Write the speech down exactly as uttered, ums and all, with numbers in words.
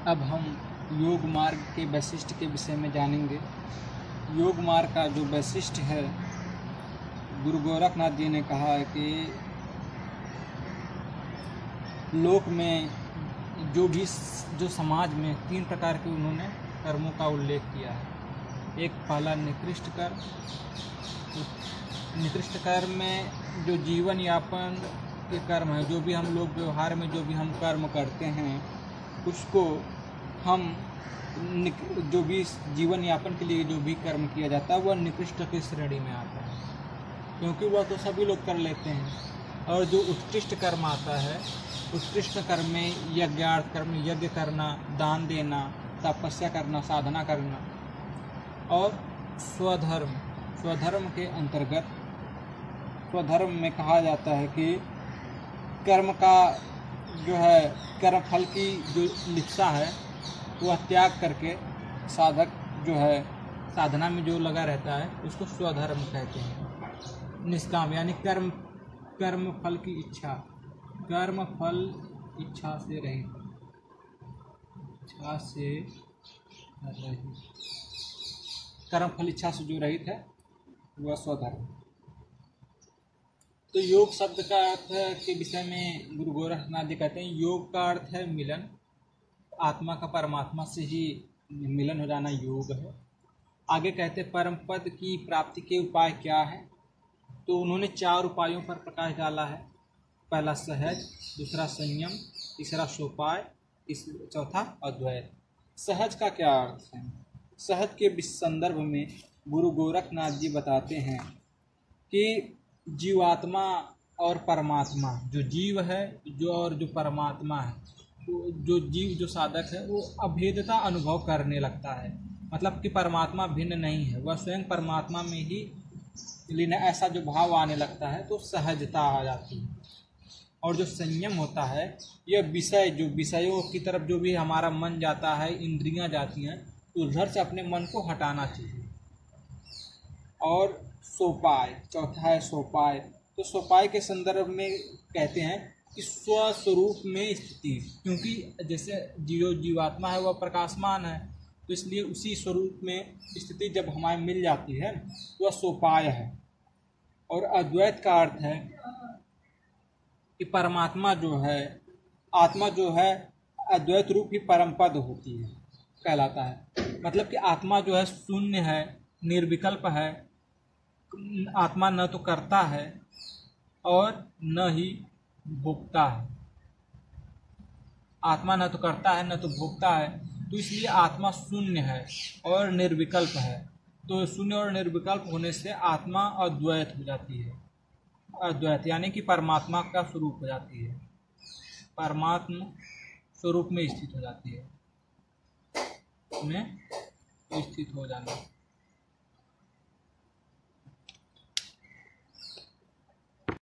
अब हम योग मार्ग के वैशिष्ट के विषय में जानेंगे। योग मार्ग का जो वैशिष्ट है, गुरु गोरखनाथ जी ने कहा है कि लोक में जो भी जो समाज में तीन प्रकार के उन्होंने कर्मों का उल्लेख किया है। एक पहला निकृष्ट कर्म। निकृष्ट कर्म में जो जीवन यापन के कर्म है, जो भी हम लोग व्यवहार में जो भी हम कर्म करते हैं उसको हम जो भी जीवन यापन के लिए जो भी कर्म किया जाता है वह निकृष्ट की श्रेणी में आता है, क्योंकि वह तो सभी लोग कर लेते हैं। और जो उत्कृष्ट कर्म आता है, उत्कृष्ट कर्म में यज्ञार्थ कर्म, यज्ञ करना, दान देना, तपस्या करना, साधना करना। और स्वधर्म, स्वधर्म के अंतर्गत स्वधर्म में कहा जाता है कि कर्म का जो है कर्म फल की जो लिप्सा है वह त्याग करके साधक जो है साधना में जो लगा रहता है उसको स्वधर्म कहते हैं। निष्काम यानी कर्म कर्म फल की इच्छा, कर्म फल इच्छा से रहित, इच्छा से रहित, कर्म फल इच्छा से जो रहित है वह स्वधर्म। तो योग शब्द का अर्थ के विषय में गुरु गोरखनाथ जी कहते हैं, योग का अर्थ है मिलन, आत्मा का परमात्मा से ही मिलन हो जाना योग है। आगे कहते हैं परम पद की प्राप्ति के उपाय क्या है, तो उन्होंने चार उपायों पर प्रकाश डाला है। पहला सहज, दूसरा संयम, तीसरा सोपाय, चौथा अद्वैत। सहज का क्या अर्थ है? सहज के संदर्भ में गुरु गोरखनाथ जी बताते हैं कि जीवात्मा और परमात्मा, जो जीव है जो और जो परमात्मा है, तो जो जीव जो साधक है वो अभेदता अनुभव करने लगता है। मतलब कि परमात्मा भिन्न नहीं है, वह स्वयं परमात्मा में ही लीन, ऐसा जो भाव आने लगता है तो सहजता आ जाती है। और जो संयम होता है, यह विषय जो विषयों की तरफ जो भी हमारा मन जाता है, इंद्रियां जाती हैं, तो उधर से अपने मन को हटाना चाहिए। और सोपाय, चौथा है सोपाय। तो सोपाय के संदर्भ में कहते हैं कि स्वस्वरूप में स्थिति, क्योंकि जैसे जीव जीवात्मा है वह प्रकाशमान है, तो इसलिए उसी स्वरूप में स्थिति जब हमारे मिल जाती है वह सोपाय है। और अद्वैत का अर्थ है कि परमात्मा जो है, आत्मा जो है अद्वैत रूप ही परम पद होती है, कहलाता है। मतलब कि आत्मा जो है शून्य है, निर्विकल्प है। आत्मा न तो करता है और न ही भोगता है। आत्मा न तो करता है न तो भोगता है, तो इसलिए आत्मा शून्य है और निर्विकल्प है। तो शून्य और निर्विकल्प होने से आत्मा अद्वैत हो जाती है। अद्वैत यानी कि परमात्मा का स्वरूप हो जाती है, परमात्मा स्वरूप में स्थित हो जाती है, में स्थित हो जाना।